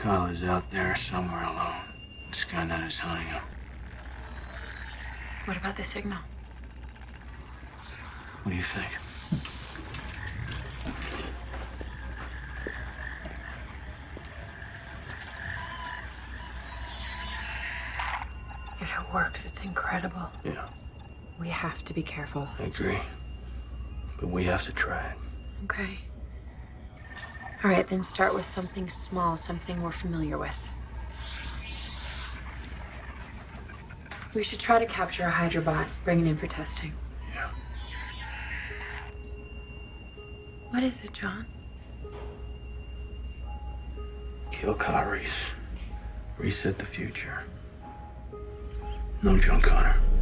Tyler's out there somewhere alone. Skynet is hunting him. What about the signal? What do you think? If it works, it's incredible. Yeah, We have to be careful. I agree. But we have to try it. Okay. All right, then start with something small, something we're familiar with. We should try to capture a Hydrobot, bring it in for testing. Yeah. What is it, John? Kill Kyle Reese. Reset the future. No John Connor.